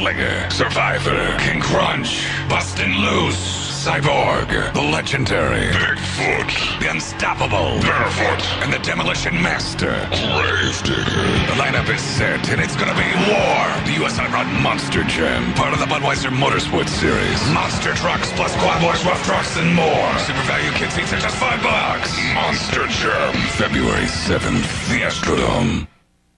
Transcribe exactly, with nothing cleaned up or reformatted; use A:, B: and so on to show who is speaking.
A: Gunslinger, Survivor, King Crunch, Bustin' Loose, Cyborg, the legendary Bigfoot, the unstoppable Barefoot, and the Demolition Master Gravedigger. The lineup is set, and it's gonna be war. The U S I-run Monster Jam, part of the Budweiser Motorsports Series. Monster trucks plus Quad Boys, rough trucks, and more. Super value kid seats are just five bucks. Monster Jam, February seventh, the Astrodome.